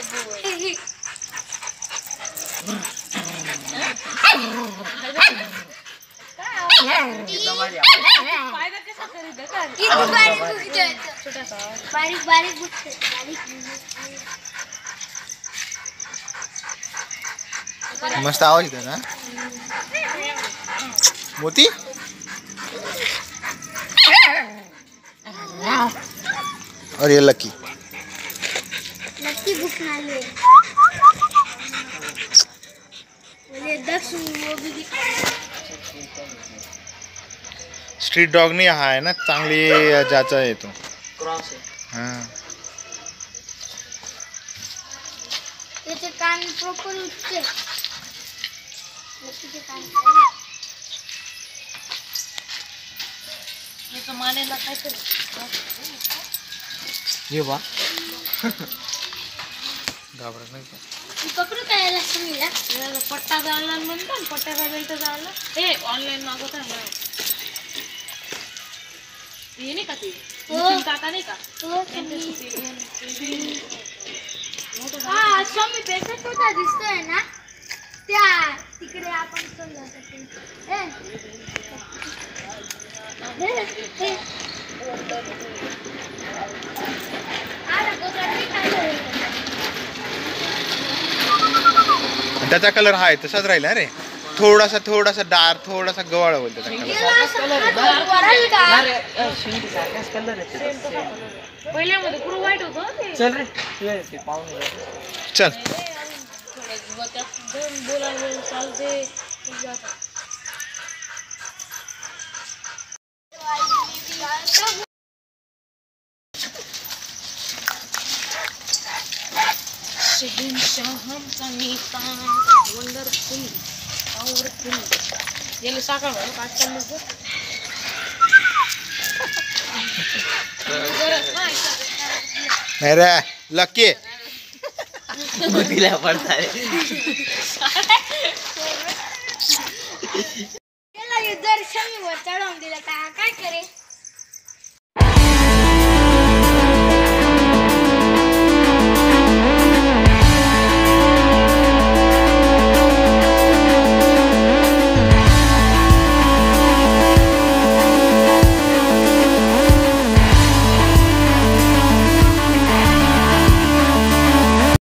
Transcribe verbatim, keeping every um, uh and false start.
बारीक बारीक मस्त आवाज येतो ना मोती. और ये लकी लकी भूख नाली है। मुझे दस वो भी स्ट्रीट डॉग नहीं हा है ना चांगली जाचा आहे तो क्रॉस आहे. हां त्याचे कान प्रॉपर उठते लकीचे कान हे तो मानेला काय कर ये बा घाबरत नाही का पकडू काय लक्ष्मीला पट्टा जाळला म्हणतो पट्टा जायचं जाळला ए ऑनलाईन मागवत आहे ना ये नाही का ते नितीन काका नाही का हा स्वामी भेटत होता दिसतोय ना त्या तिकडे आपण चाललो होतो ए त्याचा कलर हा आहे तसाच राहिला रे थोडासा थोडासा डार्क थोडासा गवाळ होईल त्याचा कलर पहिल्यामध्ये पुरं वाईट होतं ते चल रे ते पाहुणे चल बोलायला चालते शहनशाहचा नेता वंडरफुल पॉवरफुल गेले साखर म्हणून काय चाललं नाही रे लकी बुद्धीला पडताय त्याला जर शमीवर चढवून दिलं काय काय करे